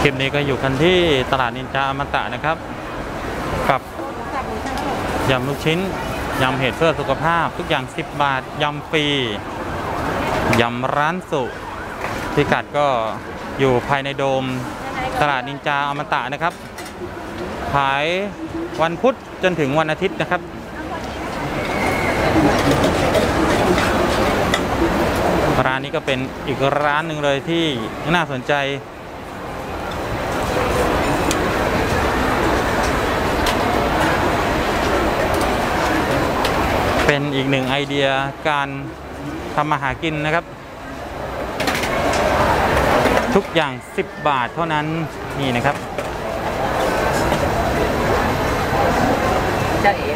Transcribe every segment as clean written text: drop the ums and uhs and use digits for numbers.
คลิปนี้ก็อยู่กันที่ตลาดนินจาอมตะนะครับกับยำลูกชิ้นยำเห็ดเพื่อสุขภาพทุกอย่าง10 บาทยำฟรียำร้านสุพิกัดก็อยู่ภายในโดมตลาดนินจาอมตะนะครับขายวันพุธจนถึงวันอาทิตย์นะครับร้านนี้ก็เป็นอีกร้านหนึ่งเลยที่น่าสนใจเป็นอีกหนึ่งไอเดียการทำมาหากินนะครับทุกอย่าง10 บาทเท่านั้นนี่นะครับจะเอง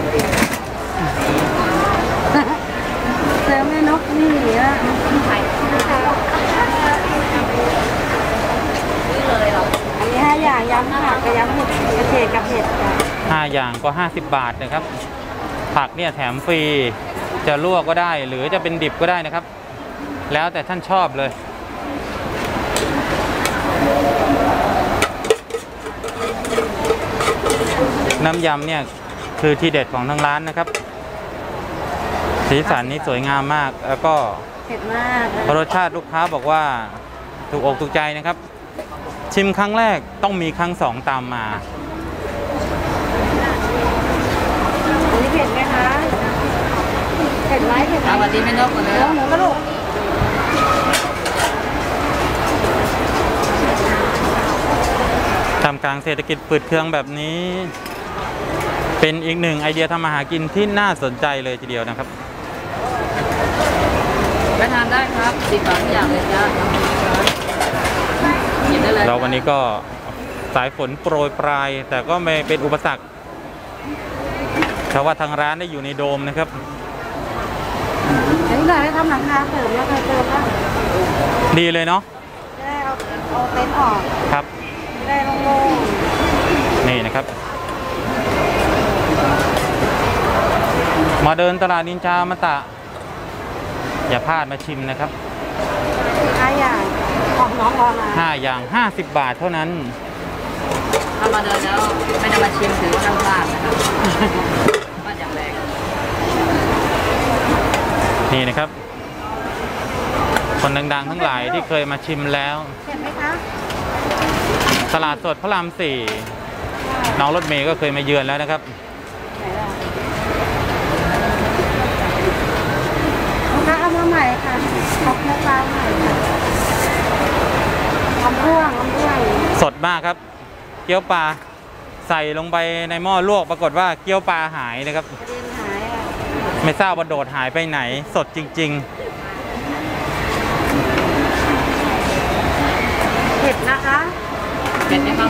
เจอแม่นกนี่อ่ะไข่เลยเหรออันนี้5 อย่างยำผักกับยำเห็ดกระเฉดกับเห็ด 5 อย่างก็50 บาทนะครับผักเนี่ยแถมฟรีจะลวกก็ได้หรือจะเป็นดิบก็ได้นะครับแล้วแต่ท่านชอบเลยน้ำยำเนี่ยคือทีเด็ดของทางร้านนะครับสีสันนี้สวยงามมากแล้วก็เผ็ดมากรสชาติลูกค้าบอกว่าถูกอกถูกใจนะครับชิมครั้งแรกต้องมีครั้ง2ตามมาอันนี้เผ็ดไหมคะเผ็ดไหมเผ็ดไหมวันนี้ไม่นกหมดเลยหมูกระดูกทำกลางเศรษฐกิจฝืดเคืองแบบนี้เป็นอีกหนึ่งไอเดียทำมาหากินที่น่าสนใจเลยทีเดียวนะครับไปทานได้ครับ10 บาททุกอย่างเลยจ้ากินได้เลยแล้ววันนี้ก็สายฝนโปรยปลายแต่ก็ไม่เป็นอุปสรรคเพราะว่าทางร้านได้อยู่ในโดมนะครับนี่เลยทำหลังคาเสริมแล้วเติมแล้วดีเลยเนาะได้เอาเต็นท์ออกครับได้โล่งๆนี่นะครับมาเดินตลาดนินจาอมตะอย่าพลาดมาชิมนะครับ 5 อย่างของน้องรอมา 5 อย่าง50 บาทเท่านั้นถ้ามาเดินแล้วไม่ได้มาชิมถือว่าพลาดนะครับพลาดอย่างแรงนี่นะครับคนดังๆทั้งหลายที่เคยมาชิมแล้วเห็นไหมคะตลาดสดพระราม 4น้องรถเมย์ก็เคยมาเยือนแล้วนะครับเอามาใหม่ค่ะขอบคุณปลาใหม่ค่ะลำร่วงสดมากครับเกี๊ยวปลาใส่ลงไปในหม้อลวกปรากฏว่าเกี๊ยวปลาหายนะครับหายไม่ทราบว่าโดดหายไปไหนสดจริงๆเผ็ดนะคะเผ็ดไหมคะ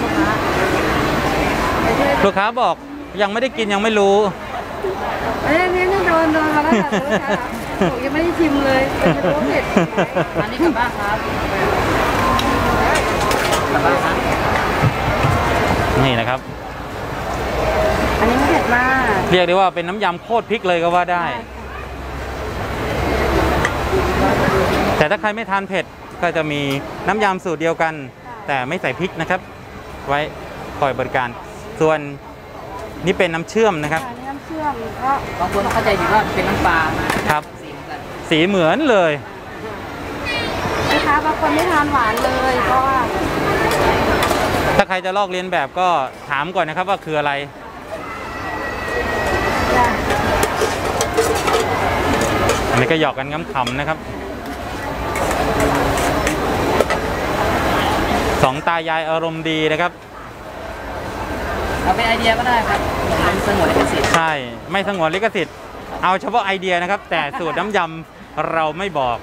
ลูกค้าบอกยังไม่ได้กินยังไม่รู้นี่โดนมาแล้วค่ะผมยังไม่ได้ชิมเลยเป็นเผ็ดอันนี้กลับบ้านครับกลับบ้านครับนี่นะครับอันนี้เผ็ดมากเรียกได้ว่าเป็นน้ำยำโคตรพริกเลยก็ว่าได้แต่ถ้าใครไม่ทานเผ็ดก็จะมีน้ำยำสูตรเดียวกันแต่ไม่ใส่พริกนะครับไว้คอยบริการส่วนนี่เป็นน้ำเชื่อมนะครับน้ำเชื่อมก็บางคนเข้าใจผิดว่าเป็นน้ำปลาครับสีเหมือนเลยนะคะบางคนไม่ทานหวานเลยเพราะว่าถ้าใครจะลอกเลียนแบบก็ถามก่อนนะครับว่าคืออะไรอันนี้ก็หยอกกันขำๆนะครับ2 ตายายอารมณ์ดีนะครับเอาเป็นไอเดียก็ได้ครับไม่สงวนลิขสิทธิ์ใช่ไม่สงวนลิขสิทธิ์เอาเฉพาะไอเดียนะครับแต่สูตรน้ำยำเราไม่บอก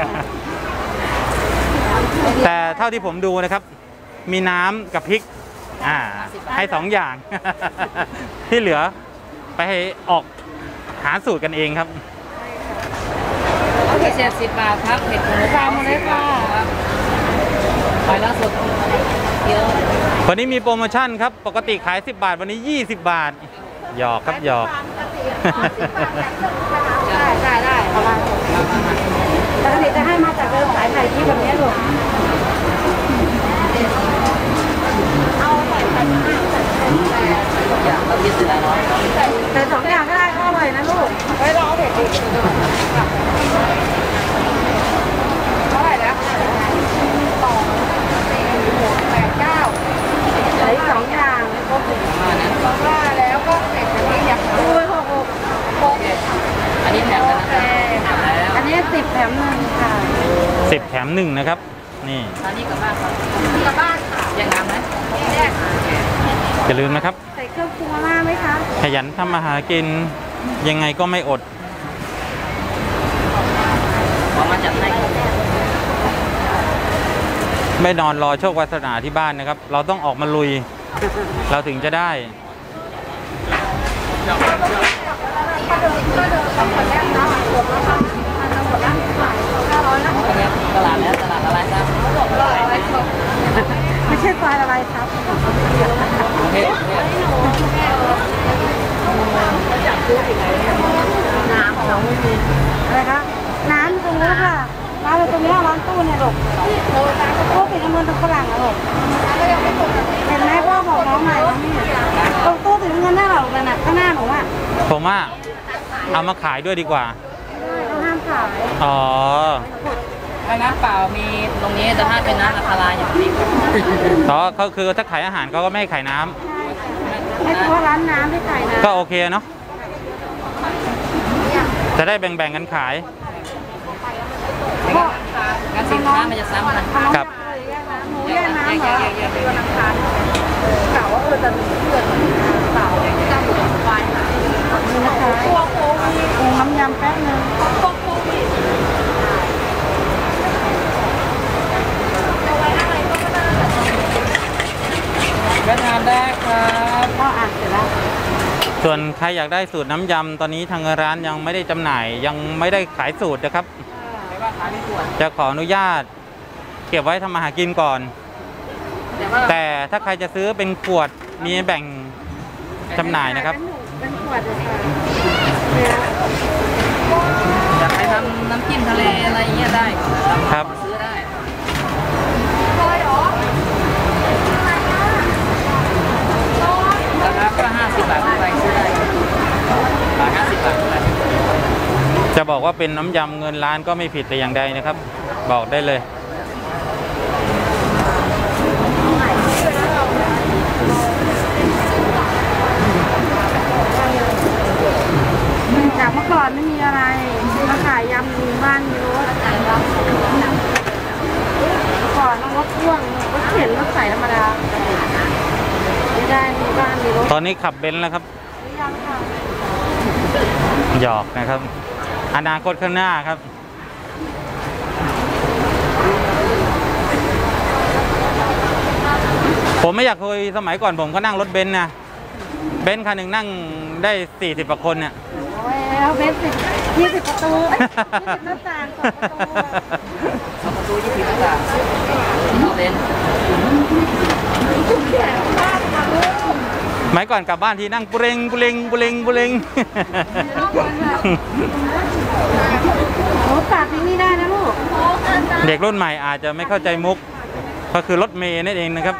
แต่เท่าที่ผมดูนะครับมีน้ำกับพริกให้2 อย่างที่เหลือไปให้ออกหาสูตรกันเองครับเผ็ด10 บาทครับเผ็ดหมูปลาหมดเลยค่ะไปแล้วสดวันนี้มีโปรโมชั่นครับปกติขาย10 บาทวันนี้20 บาทหยอกครับหยอกได้ประมาณปกติจะให้มาจากเดิมขายไข่ที่แบบนี้หรออย่างเราเรียนสุดแล้วเนาะแต่สองอย่างก็ได้ก็อร่อยนะลูกไม่รอเด็กเท่าไหร่แล้ว2 4 6 8 9เหลืออีก2 อย่างครบว่าแล้วก็เสร็จอันนี้อยากดู6 อันนี้แถมกันนะครับอันนี้10 แถม 1ค่ะ 10 แถม 1นะครับนี่อันนี้กลับบ้านครับกลับบ้านค่ะอย่างน้ำไหมแยกอย่าลืมนะครับใส่เครื่องปรุงมาไหมคะขยันทำอาหารกินยังไงก็ไม่อดมาจัดให้ไม่นอนรอโชควาสนาที่บ้านนะครับเราต้องออกมาลุยเราถึงจะได้ตลาดแล้วตลาดอะไรครับไม่ใช่ซอยอะไรครับน้ำเราไม่มีอะไรคะน้ำตรงนี้ค่ะร้านตรงนี้ร้านตู้เนี่ยลูกพวกเป็นเงินตรงฝรั่งนะลูกเห็นไหมพ่อบอกน้องใหม่ว่านี่ตรงตู้ถึงเงินหน้าเราเลยนะข้างหน้าหนูอ่ะผมว่าเอามาขายด้วยดีกว่าเขาห้ามขายอ๋อน้ำเปล่ามีตรงนี้แต่ถ้าเป็นน้ำราคาอย่างนี้ต่อเขาคือถ้าขายอาหารเขาก็ไม่ให้ขายน้ำไม่เฉพาะร้านน้ำไม่ขายน้ำก็โอเคเนาะจะได้แบ่งๆกันขายงานสินค้ามันจะซ้ำกันครับหมูแยกน้ำเหรอวันอังคารเก่าว่าจะมีเพื่อนเก่าจะหมูควายหายนี่นะคะน้ำยำแป๊บนึงก็ทานได้ครับก็อ่านเสร็จแล้วส่วนใครอยากได้สูตรน้ำยำตอนนี้ทางร้านยังไม่ได้จำหน่ายยังไม่ได้ขายสูตรนะครับจะขออนุญาตเก็บไว้ทำอาหารกินก่อนแต่ถ้าใครจะซื้อเป็นขวดมีแบ่งจำหน่ายนะครับเป็นขวดอยากให้ทำน้ำจิ้มทะเลอะไรเงี้ยได้ครับซื้อได้ราคาก็50 บาทไปซื้อได้50 บาทจะบอกว่าเป็นน้ำยำเงินล้านก็ไม่ผิดแต่อย่างใดนะครับบอกได้เลยจากเมื่อก่อนไม่มีอะไรมาขายยำมีบ้านมีรถก่อนรถพ่วงรถเข็นรถใส่ธรรมดาไม่ได้มีบ้านมีรถตอนนี้ขับเบนซ์แล้วครับหยอกนะครับอนาคตข้างหน้าครับผมไม่อยากคุยสมัยก่อนผมก็นั่งรถเบนซ์นะเบนซ์คันหนึ่งนั่งได้40 กว่าคนเนี่ยเบนซ์20 ประตู20 หน้าต่าง2 ประตู20 หน้าต่างเบนซ์สมัยก่อนกลับบ้านที่นั่งปุเรงปุเรงปุเรงปุเรงโอ้ปากนี่ได้นะลูกเด็กรุ่นใหม่อาจจะไม่เข้าใจมุกก็คือรถเมย์นั่นเองนะครับ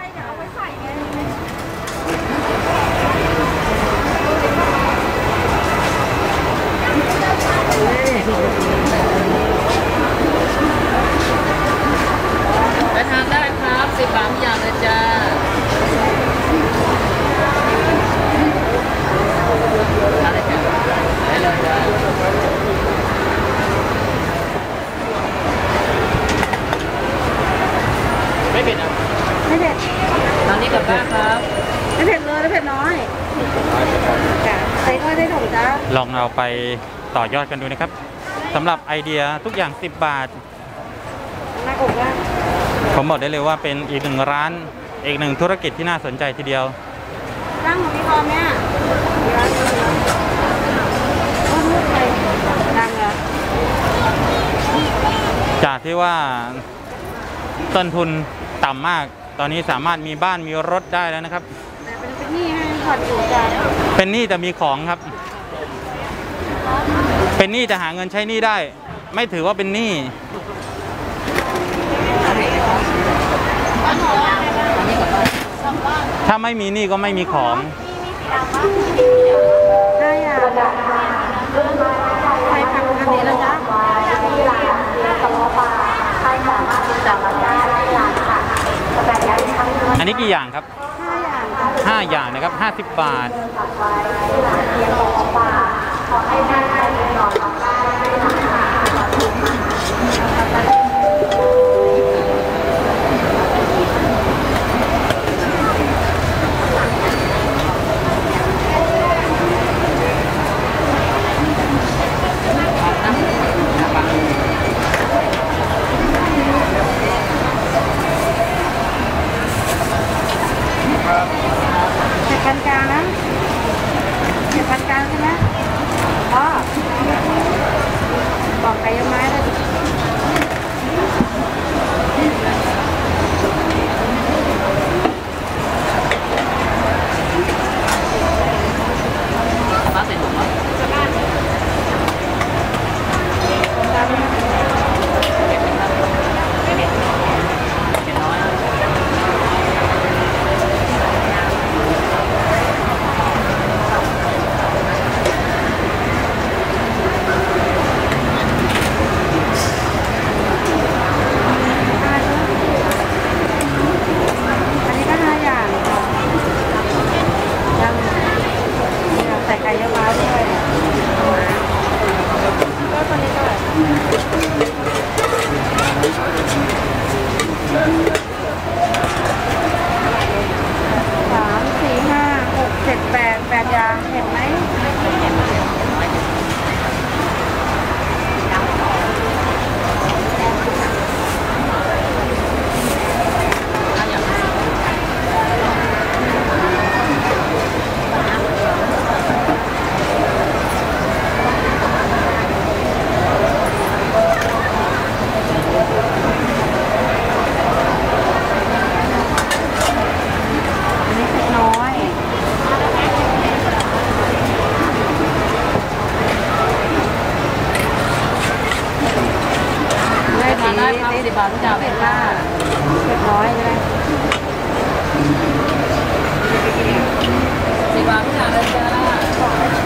ไปทานได้ครับ10 บาทอย่างเลยจ้าอะไรกันได้เลยจ้าไม่เผ็ดอ่ะไม่เผ็ดตอนนี้กลับบ้านครับไม่เผ็ดเลยไม่เผ็ดน้อยจ้ะใส่น้อยได้ถุงจ้าลองเอาไปต่อยอดกันดูนะครับสำหรับไอเดียทุกอย่าง10 บาทน่าอกนะผมบอกได้เลยว่าเป็นอีกหนึ่งร้านอีกหนึ่งธุรกิจที่น่าสนใจทีเดียวตั้งของพี่พอมเนี่ยดังเหรอจากที่ว่าต้นทุนต่ำมากตอนนี้สามารถมีบ้านมีรถได้แล้วนะครับแต่เป็นหนี้ให้ผ่อนอยู่จ้ะเป็นหนี้แต่มีของครับเป็นหนี้จะหาเงินใช้หนี้ได้ไม่ถือว่าเป็นหนี้ถ้าไม่มีหนี้ก็ไม่มีของ 5 อย่างใครผักอันนี้แล้วจ๊ะอันนี้กี่อย่างครับ 5 อย่างจ้ะ 5 อย่างนะครับ50 บาทเผ็ดปานกลางนะเผ็ดปานกลางใช่ไหมอ๋อบอกไก่ยังไม้เลย อันนี้ก็5 อย่างยังใส่ไก่เยอะมาด้วยก็ตัวนี้ก็3 4 5 6 7 8 อย่างเห็นไหมอันนี้เผ็ดน้อยได้ทานได้ครับ10 บาททุกอย่างเผ็ดมากเผ็ดน้อยใช่ไหม10 บาททุกอย่างเลยจ้า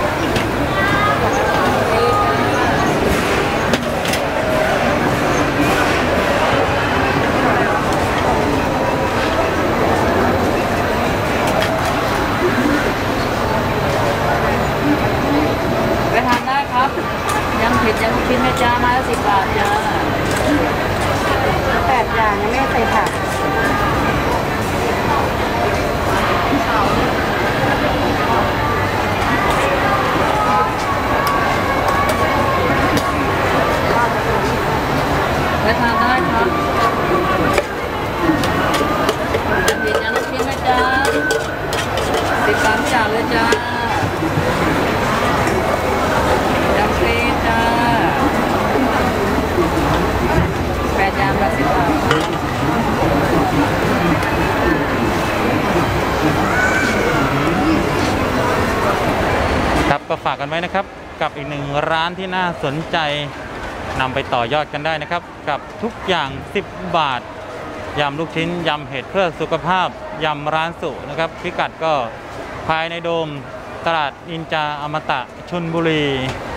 ไปทานได้ครับยังเผ็ดยังลูกชิ้นแม่จ้ามาแล้ว10 บาทจ้า8 อย่างยังไม่ใส่ผักไปทานได้ครับยังเผ็ดยังลูกชิ้นแม่จ้า10 บาททุกอย่างเลยจ้ายังฟรีจ้า8 อย่างละ10 บาทครับก็ฝากกันไว้นะครับกับอีกหนึ่งร้านที่น่าสนใจนำไปต่อยอดกันได้นะครับกับทุกอย่าง10 บาทยำลูกชิ้นยำเห็ดเพื่อสุขภาพยำร้านสุนะครับพิกัดก็ภายในโดมตลาดนินจาอมตะชลบุรี